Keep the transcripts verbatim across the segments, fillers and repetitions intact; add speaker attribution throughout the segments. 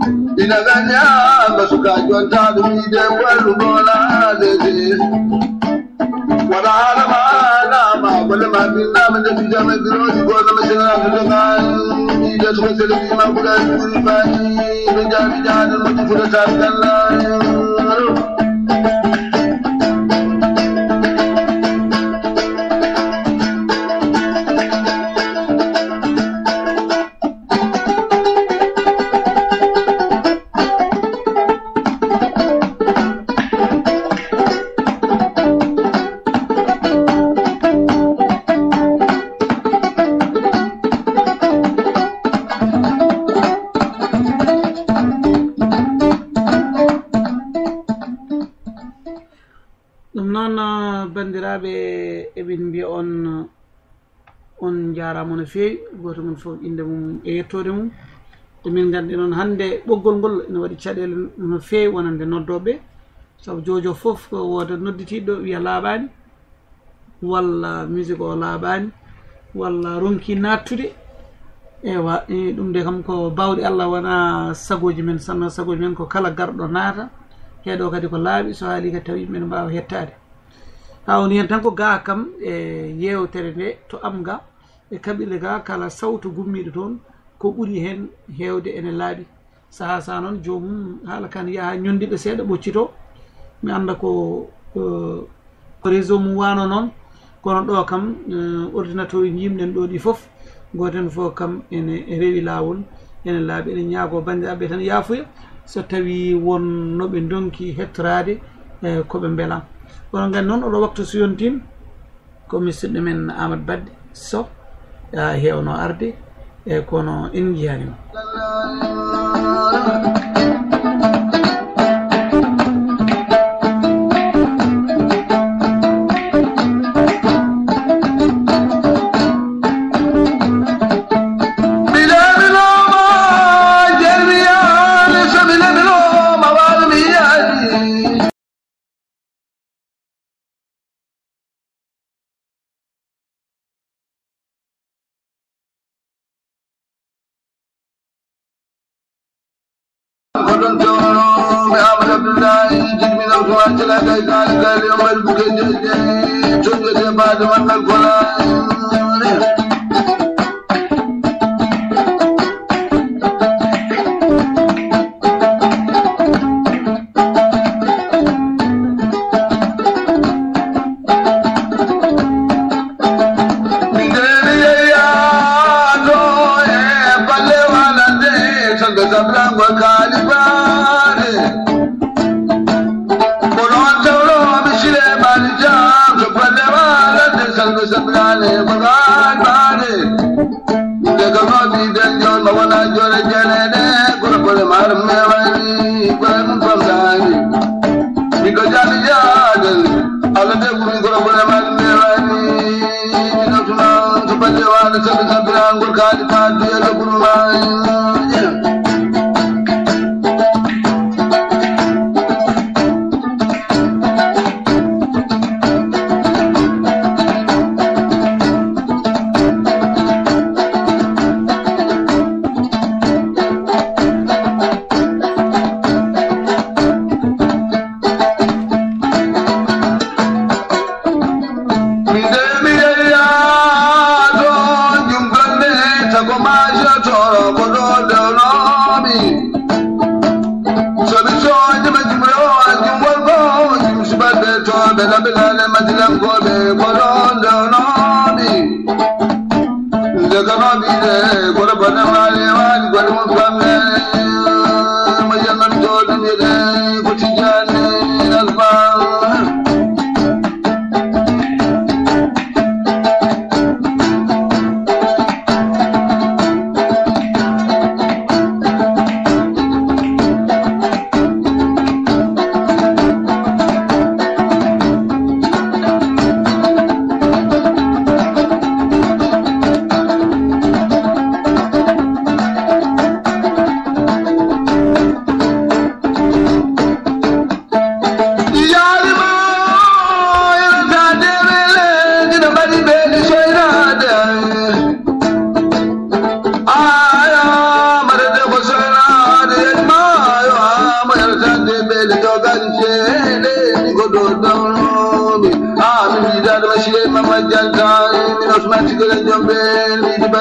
Speaker 1: inaganya basuka jonta dumi de kwalu bola lezi wala alama alama wala ma binna man de bijama grozi ko na masana fudanga ni de to sele bi ma buga kuri bani de jami jana mo fuda taballa
Speaker 2: bandiraɓe eɓin mbiya on on jarama no fewi goto mon foof inde mum e yettode mum emin gandi noon hande ɓoggol ngol ene waɗi caɗele no fewi wonande noddoɓe saabu jojo foof ko woda nodditiɗo wiya laaɓani walla musique o laaɓani walla ronki nattude ewa ɗum de kam ko bawɗe Allah wona sagoji men sanno sagoji men ko kala garɗo naata heeɗo kadi ko laaɓi so haali kadi tawi yimɓe ne mbawa hettade ha woni hen tan ko ga kam e yewtere nde to am ga e kaɓirɗe ga kala sawtu gummiɗo toon ko ɓuuri hen hewde ene laaɓi saha sa noon jomum haala kan yaaha ñondiɓe seeɗa ɓoccito mi anda ko ko réseau mum wano noon kono ɗo kam ordinateur jimɗen ɗo ɗi foof goten fof kam ene rewi lawol ene laaɓi ene ñaago bandiraɓe tan yaafuya so tawi wonnoɓe donki hettorade e koɓe beelam kono gandi noon oɗo waktu so yontin ko musidɗo men Amadou Badde Sow hewno arde e kono en jiyanima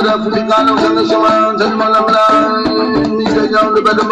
Speaker 1: la fulicano se ne sono se non la bla mi che io le vedo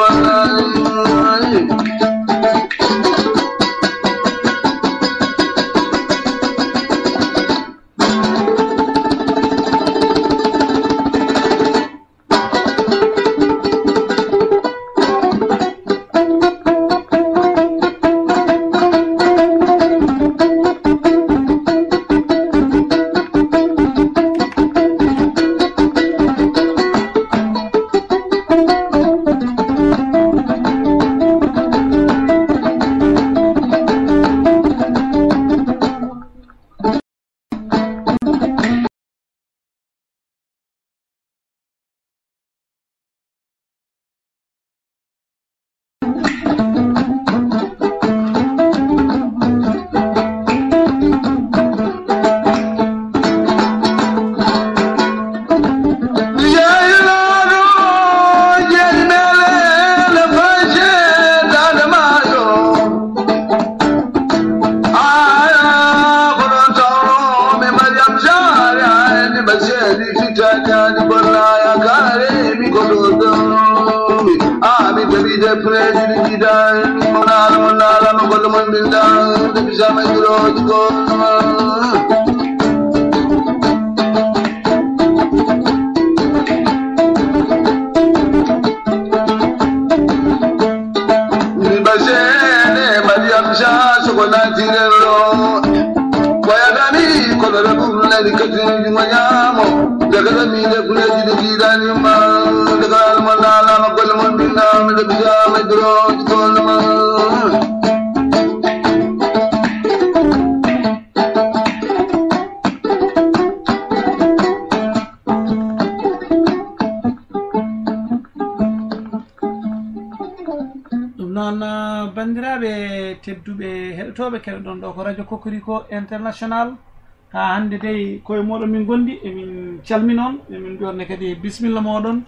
Speaker 2: heɗotoɓe keɗoɗon ɗo ko radio Kokoriko International ha hande dey koye moɗon min gondi emin calminon emin mbiyorne kadi bisimilla moɗon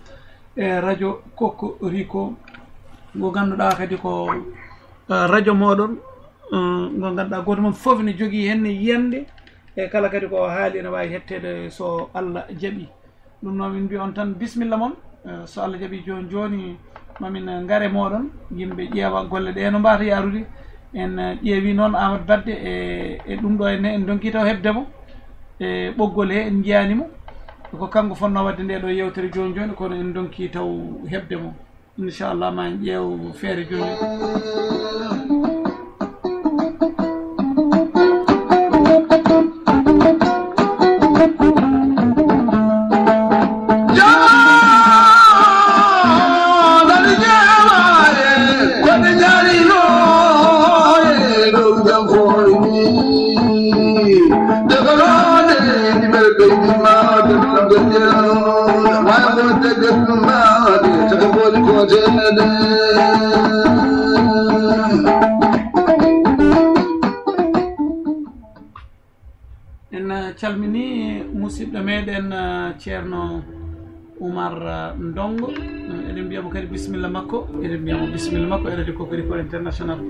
Speaker 2: e radio Kokoriko ngo ganduɗa kadi ko radio moɗon ngo ganduɗa goto moon foof ne jogui henne yiyande e kala kadi ko haali ne wawi hettede so Allah jaaɓi ɗum noon min mbiya on tan bisimilla moon so Allah jaaɓi joni joni mamin gaare moɗon yimɓe ƴeewa golle ɗe no mbata yarude en ƴeewi noon Amadou Badde e e ɗum ɗo henne en donki taw hebdemo e ɓoggol he en jiyanimo ko kanko fonno wadde nde ɗo yewtere joni joni kono en donki taw hebdemo inchallah ma en ƴeew feere joni en calmini musidɗo meɗen ceerno Oumar Ndongo eɗen mbiyamo kadi bisimilla makko eɗen mbiyamo bisimilla makko e radio Kokoriko International.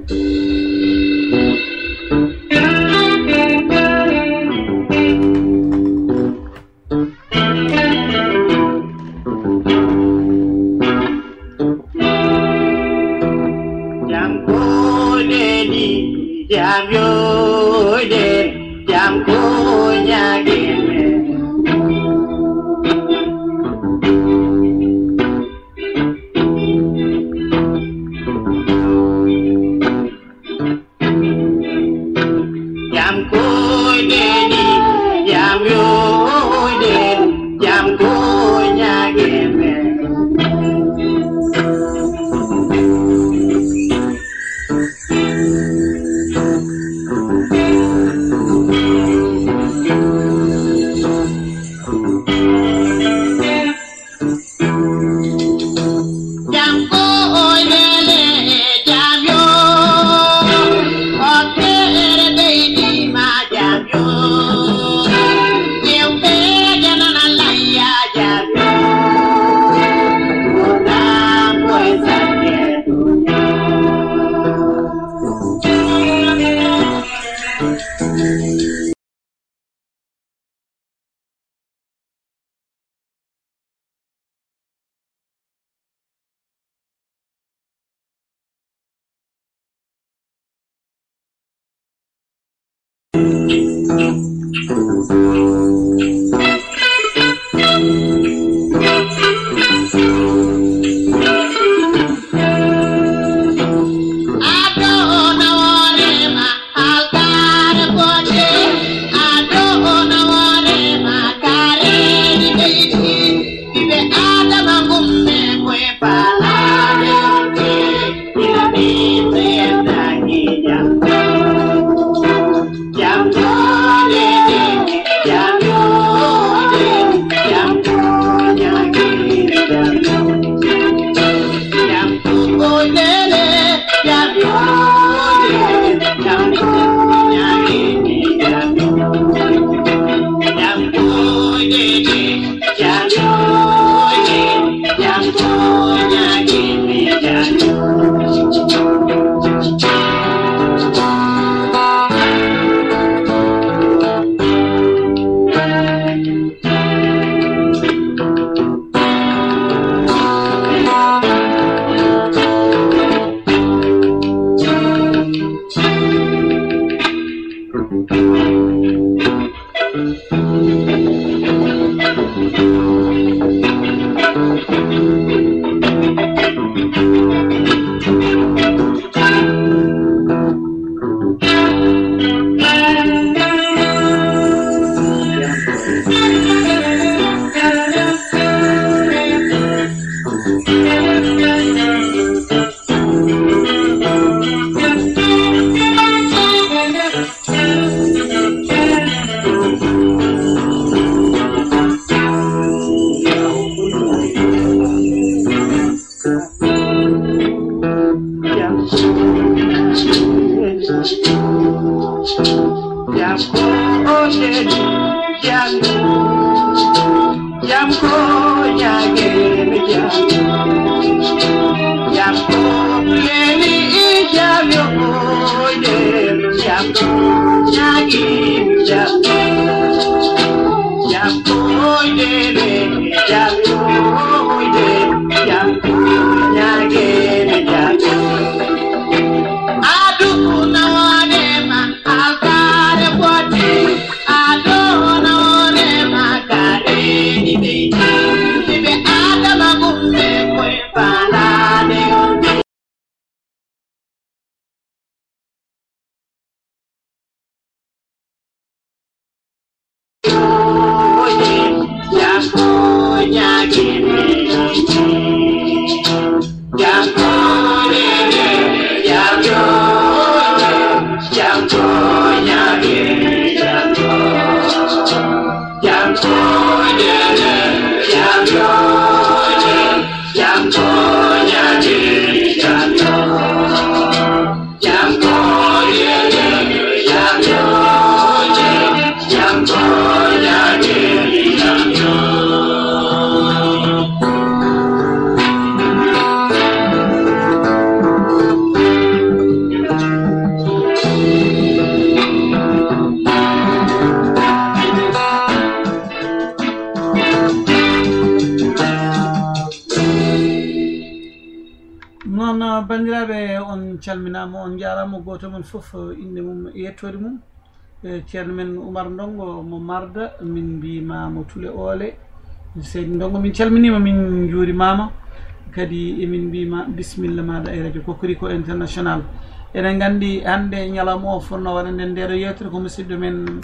Speaker 2: bandiraɓe on calminama on jarama goto mon foof inde mum yettode mum ceerno men Oumar Ndongo mo Marda min mbima mo Tule Oole Seydi Ndongo min calminima min juurimama kadi emin mbima bisimilla maɗa e radio Kokoriko International eɗen gandi hande ñalawma o fonno waɗande ndeɗo yewtere ko musidɗo men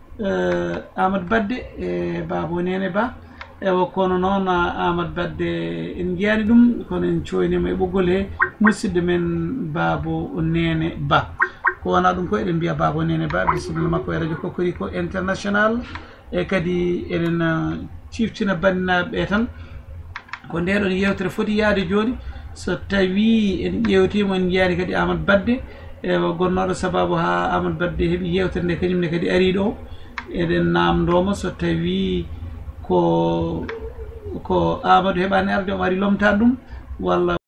Speaker 2: Amadou Badde e Babo Nene Ba ewa kono noon Amadou Badde en jiyani ɗum kono en coynima e ɓoggol he musidɗo men Babo Nene Ba ko wona ɗum ko eɗen mbiya Babo Nene Ba bisimilla makko e radio Kokoriko International e kadi eɗen ciftina bandinaɓe tan ko ndeɗon yewtere foti yaade joni so tawi en ƴewtima en jiyani kadi Amadou Badde ewa gonnoɗo sababu ha Amadou Badde heeɓi yewtere nde kañumne kadi ariɗo eɗen namdoma so tawi ko ko Amadou heɓani arde omo ari lomtade ɗum walla